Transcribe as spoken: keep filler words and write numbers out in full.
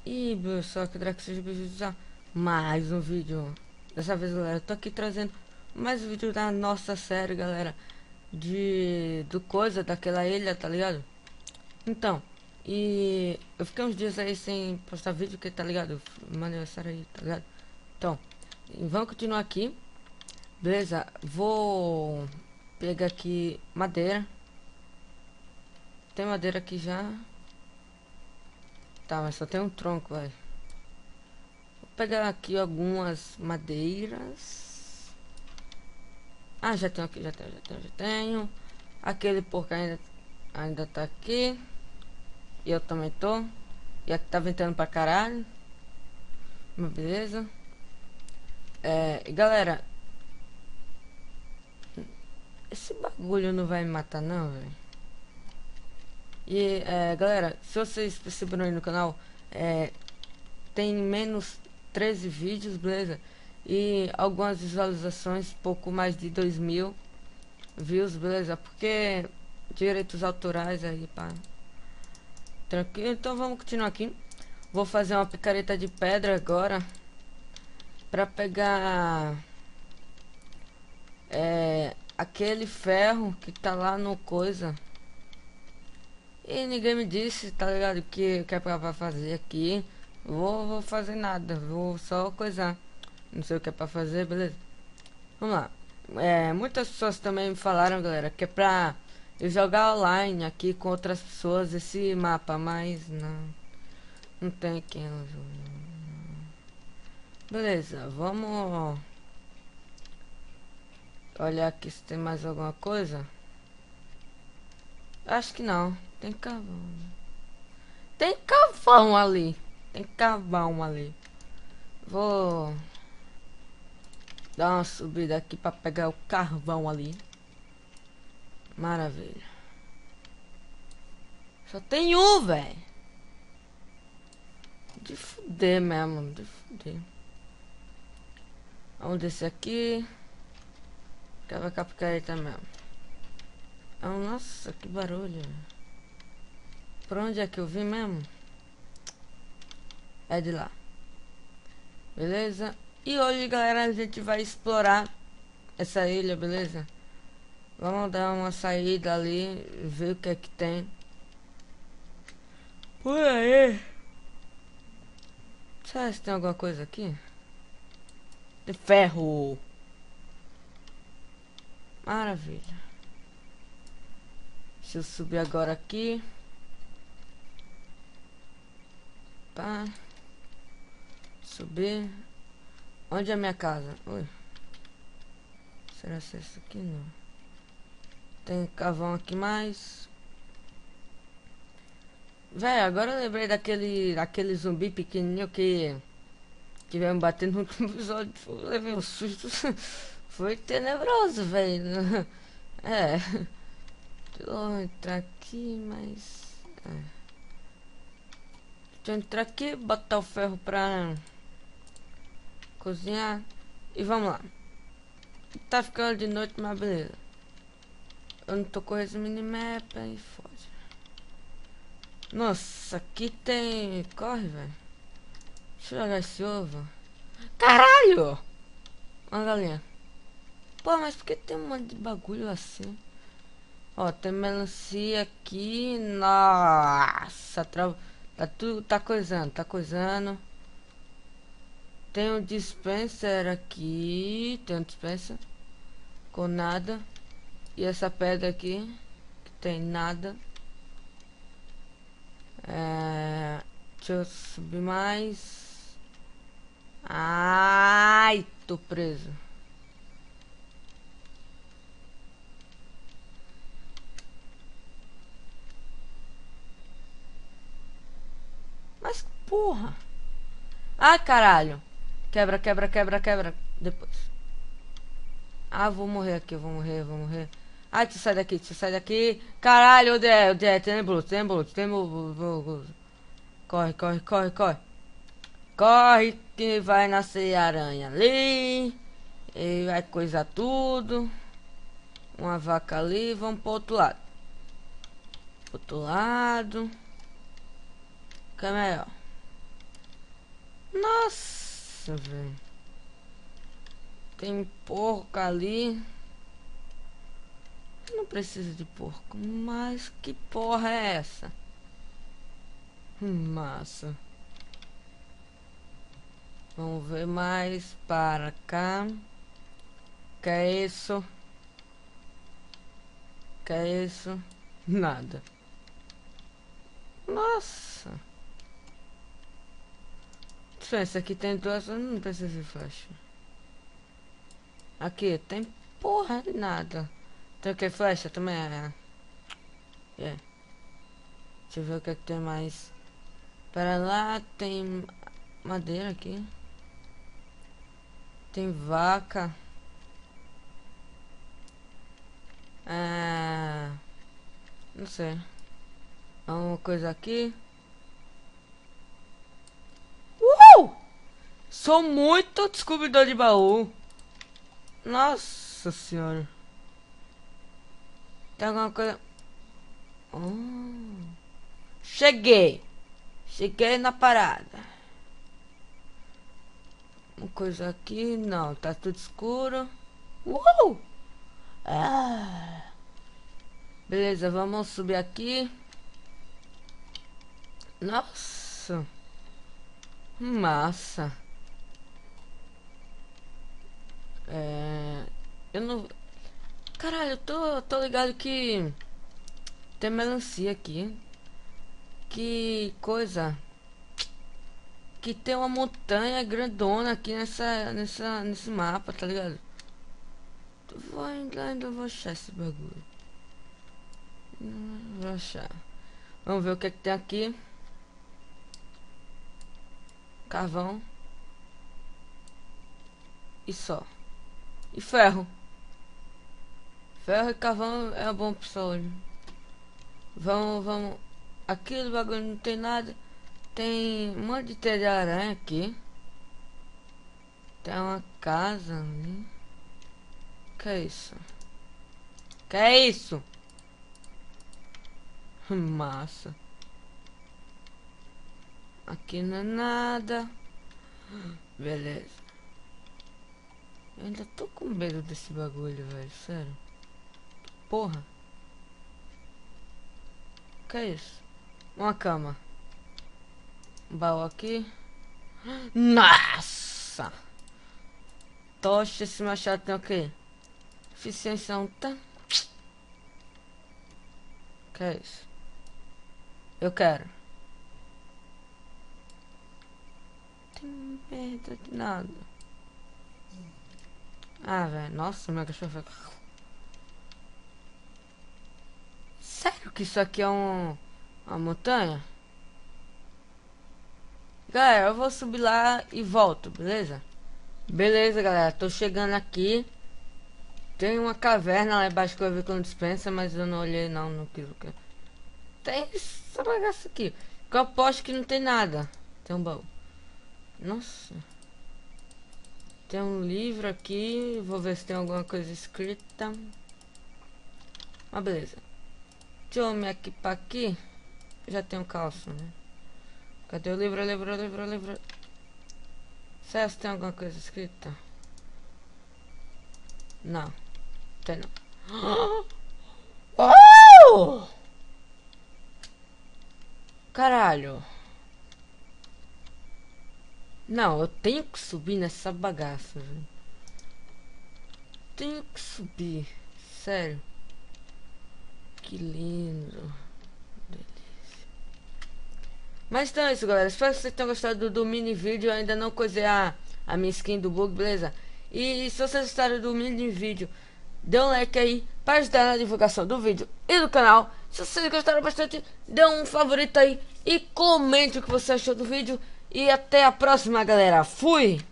E pessoal, que Draco seja bem-vindos a mais um vídeo. Dessa vez, galera, eu tô aqui trazendo mais um vídeo da nossa série, galera, de do coisa daquela ilha, tá ligado? Então, e eu fiquei uns dias aí sem postar vídeo, que tá ligado? Meu aniversário aí, tá ligado? Então, e vamos continuar aqui, beleza? Vou pegar aqui madeira. Tem madeira aqui já. Tá, mas só tem um tronco, velho. Pegar aqui algumas madeiras. Ah, já tenho aqui, já tenho, já tenho, já tenho. Aquele porco ainda, ainda tá aqui. E eu também tô. E aqui tá ventando pra caralho. Mas beleza. É, e galera, esse bagulho não vai me matar não, velho. E é, galera, se vocês perceberam aí no canal, é, tem menos treze vídeos, beleza? E algumas visualizações, pouco mais de dois mil views, beleza? Porque direitos autorais aí, pá. Tranquilo, então vamos continuar aqui. Vou fazer uma picareta de pedra agora pra pegar é, aquele ferro que tá lá no coisa. E ninguém me disse, tá ligado? Que, que é pra fazer aqui. Vou, vou fazer nada, vou só coisar. Não sei o que é pra fazer, beleza? Vamos lá. É, muitas pessoas também me falaram, galera, que é pra eu jogar online aqui com outras pessoas esse mapa, mas não. Não tem quem eu jogue. Beleza, vamos olhar aqui se tem mais alguma coisa. Acho que não. Tem carvão. Tem carvão ali. Tem carvão ali. Vou dar uma subida aqui pra pegar o carvão ali. Maravilha. Só tem um, velho. De fuder mesmo. De fuder. Vamos descer aqui. Quebra a picareta mesmo. Oh, nossa, que barulho. Por onde é que eu vim mesmo? É de lá. Beleza? E hoje, galera, a gente vai explorar essa ilha, beleza? Vamos dar uma saída ali, ver o que é que tem por aí. Será que tem alguma coisa aqui? De ferro. Maravilha. Deixa eu subir agora aqui. Pá. Subir. Onde é a minha casa? Ui. Será que é isso aqui? Não. Tem carvão aqui mais. Véi, agora eu lembrei daquele, daquele zumbi pequenininho que que veio me bater no último episódio. Eu levei um susto. Foi tenebroso, velho. É. Deixa eu entrar aqui, mas... É. Deixa eu entrar aqui, botar o ferro pra cozinhar. E vamos lá. Tá ficando de noite, mas beleza. Eu não tô com esse minimap aí, foda. Nossa, aqui tem... Corre, velho. Deixa eu jogar esse ovo. Caralho! Uma galinha. Pô, mas por que tem um monte de bagulho assim? Ó, tem melancia aqui. Nossa, tra... tá tudo... Tá coisando, tá coisando. Tem um dispenser aqui. Tem um dispenser. Com nada. E essa pedra aqui. Que tem nada. É... Deixa eu subir mais. Ai, tô preso. Mas porra. Ai, caralho. Quebra, quebra, quebra, quebra. Depois. Ah, vou morrer aqui, eu vou morrer, eu vou morrer. Ai, tu sai daqui, tu sai daqui. Caralho, onde é? Onde é? Tem blues, tem blues, tem blues. Corre, corre, corre, corre. Corre que vai nascer aranha ali. E vai coisar tudo. Uma vaca ali, vamos pro outro lado. Pro outro lado. Que é melhor. Nossa, velho. Tem porco ali. Não precisa de porco. Mas que porra é essa? Hum, massa. Vamos ver mais para cá. Que é isso? Que é isso? Nada. Nossa. Esse aqui tem duas. Não precisa de flecha. Aqui tem porra de nada. Tem o que? Flecha também é. É. Deixa eu ver o que, é que tem mais. Para lá tem madeira aqui. Tem vaca. Ah, não sei. Uma coisa aqui. Uh! Sou muito descobridor de baú. Nossa senhora. Tem alguma coisa. Oh. Cheguei. Cheguei na parada. Uma coisa aqui. Não, tá tudo escuro. Uou! Ah. Beleza, vamos subir aqui. Nossa. Massa. É... Eu não... Caralho, eu tô, tô ligado que... Tem melancia aqui. Que coisa. Que tem uma montanha grandona aqui nessa, nessa, nesse mapa, tá ligado? Vou ainda, ainda vou achar esse bagulho. Não vou achar. Vamos ver o que é que tem aqui. Carvão. E só. E ferro. Ferro e carvão é uma boa opção hoje. Vamos, vamos. Aqui no bagulho não tem nada. Tem um monte de teia de aranha aqui. Tem uma casa ali. Que é isso? Que é isso? Massa. Aqui não é nada. Beleza. Eu ainda tô com medo desse bagulho, velho. Sério. Porra. Que é isso? Uma cama. Um baú aqui. Nossa! Tocha, esse machado tem o quê? Eficiência não tá? Que é isso? Eu quero. Tem merda de nada. Ah, velho. Nossa, meu cachorro foi... Sério que isso aqui é um... uma montanha? Galera, eu vou subir lá e volto, beleza? Beleza, galera. Tô chegando aqui. Tem uma caverna lá embaixo que eu vi com dispensa, mas eu não olhei não, não quis o que. Tem essa bagaça aqui. Que eu aposto que não tem nada. Tem um baú. Nossa. Tem um livro aqui. Vou ver se tem alguma coisa escrita. Ah, beleza. Deixa eu me equipar aqui. Já tenho calça, né? Cadê o livro, livro, livro, livro? Será que tem alguma coisa escrita? Não. Tem não. Oh! Caralho. Não, eu tenho que subir nessa bagaça, velho. Tenho que subir. Sério. Que lindo. Delícia. Mas então é isso, galera. Espero que vocês tenham gostado do, do mini vídeo. Eu ainda não coisei a, a minha skin do bug, beleza? E se vocês gostaram do mini vídeo, dê um like aí para ajudar na divulgação do vídeo e do canal. Se vocês gostaram bastante, dê um favorito aí e comente o que você achou do vídeo. E até a próxima, galera. Fui!